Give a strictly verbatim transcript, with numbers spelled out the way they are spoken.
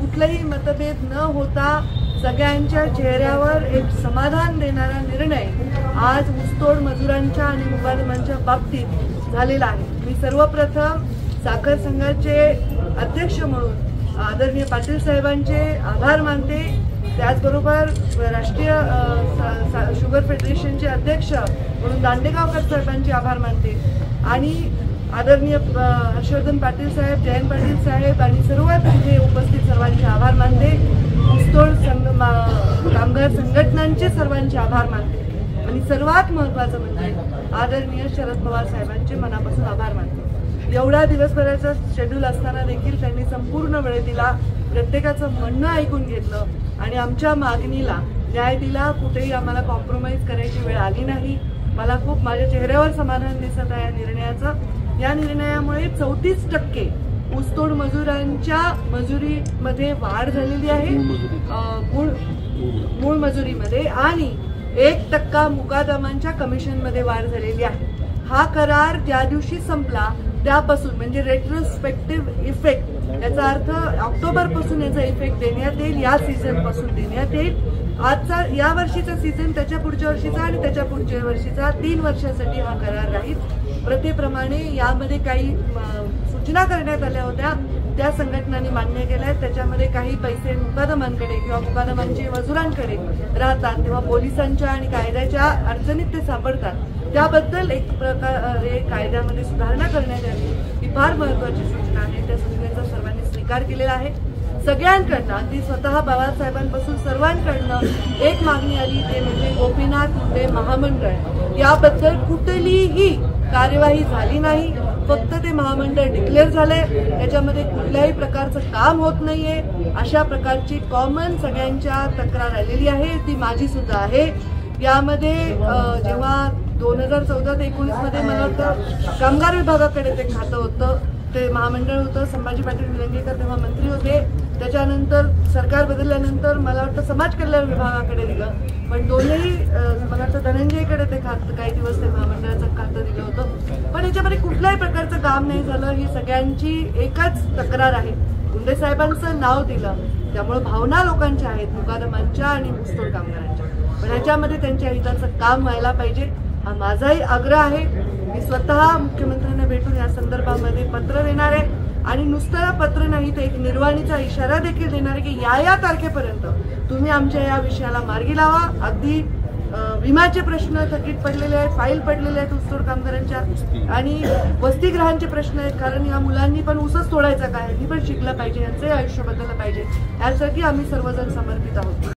कुठलाही मतभेद न होता सगळ्यांच्या चेहऱ्यावर एक समाधान देणारा निर्णय आज ऊसतोड मजुरांच्या आणि मुकादमांच्या बाबतीत झालेला आहे। मी सर्वप्रथम साखर संघाचे अध्यक्ष म्हणून आदरणीय पाटील साहेबांचे आभार मानते। त्याचबरोबर राष्ट्रीय शुगर फेडरेशनचे अध्यक्ष म्हणून दांडेगावकर साहेबांचे आभार मानते आणि आदरणीय हर्षवर्धन पाटील साहेब, जयंत पाटील साहेब आणि सर्व तिथे उपस्थित सर्वांचे आभार मानते। ऊसतोड कामगार संघटनांचे सर्वांचे आभार मानते आणि सर्वात महत्त्वाचं म्हणजे आदरणीय शरद पवार साहेबांचे मनापासून आभार मानते। एवढा दिवसभराचा शेड्यूल असताना देखील त्यांनी संपूर्ण वेळ दिला, प्रत्येकाचं म्हणणं ऐकून घेतलं आणि आमच्या मागणीला न्याय दिला। कुठेही आम्हाला कॉम्प्रोमाइज करायची वेळ आली नाही। मला खूप माझ्या चेहऱ्यावर समाधान दिसत आहे या निर्णयाचं। या निर्णयामुळे चौतीस टक्के ऊसतोड मजुरांच्या मजुरीमध्ये वाढ झालेली आहे, मूळ मूळ मजुरीमध्ये, आणि एक टक्का मुकादमांच्या कमिशनमध्ये वाढ झालेली आहे। हा करार ज्या दिवशी संपला त्यापासून म्हणजे रेट्रोस्पेक्टिव्ह इफेक्ट, याचा अर्थ ऑक्टोबर पासून याचा इफेक्ट देण्यात येईल, या सीझन पासून देण्यात येईल। आजचा या वर्षीचा सीझन, त्याच्या पुढच्या वर्षीचा आणि त्याच्या पुढच्या वर्षीचा तीन वर्षासाठी हा करार राहील। प्रथेप्रमाणे यामध्ये काही सूचना करण्यात आल्या होत्या, त्या संघटनांनी मान्य केल्या आहेत। त्याच्यामध्ये काही पैसे मुकादमांकडे किंवा मुकादमांचे मजुरांकडे राहतात तेव्हा पोलिसांच्या आणि कायद्याच्या अडचणीत ते सापडतात, त्याबद्दल एक प्रकारे कायद्यामध्ये सुधारणा करण्यात आली, ही फार महत्त्वाची सूचना आहे। त्या सूचनेचा सर्वांनी स्वीकार केलेला आहे। सगळ्यांकडनं, अगदी स्वतः पवारसाहेबांपासून सर्वांकडनं एक मागणी आली, ते म्हणजे गोपीनाथ मुंडे महामंडळ याबद्दल कुठलीही कार्यवाही झाली नाही। फक्त ते महामंडळ डिक्लेअर झाले, त्याच्यामध्ये कुठल्याही प्रकारचं काम होत नाहीये, अशा प्रकारची कॉमन सगळ्यांच्या तक्रार आलेली आहे, ती माझी सुद्धा आहे। यामध्ये जेव्हा दोन हजार चौदा ते एकोणीस मध्ये मला वाटतं कामगार विभागाकडे ते खातं होतं, ते महामंडळ होतं, संभाजी पाटील निलंगेकर तेव्हा मंत्री होते। त्याच्यानंतर सरकार बदलल्यानंतर मला वाटतं समाज कल्याण विभागाकडे दिलं, पण दोन्ही मला वाटतं धनंजयकडे ते खातं काही दिवस ते महामंडळाचं खातं दिलं होतं, पण याच्यामध्ये कुठल्याही प्रकारचं काम नाही झालं। ही सगळ्यांची एकच तक्रार आहे, मुंडे साहेबांचं नाव दिलं, त्यामुळे भावना लोकांच्या आहेत मुकादमांच्या आणि ऊसतोड कामगारांच्या, पण ह्याच्यामध्ये त्यांच्या हिताचं काम व्हायला पाहिजे, हा माझाही आग्रह आहे। मी स्वतः मुख्यमंत्र्यांना भेटून या संदर्भामध्ये पत्र देणार आहे आणि नुसतं पत्र नाही तर एक निर्वाणीचा इशारा देखील देणार आहे की या या तारखेपर्यंत तुम्ही आमच्या या विषयाला मार्गी लावा। अगदी विम्याचे प्रश्न थकीत पडलेले आहेत, फाईल पडलेले आहेत ऊसतोड कामगारांच्या, आणि वसतिगृहांचे प्रश्न आहेत, कारण या मुलांनी पण ऊसच तोडायचा काय, यांनी पण शिकलं पाहिजे, यांचंही आयुष्य बदललं पाहिजे, यासाठी आम्ही सर्वजण समर्पित आहोत।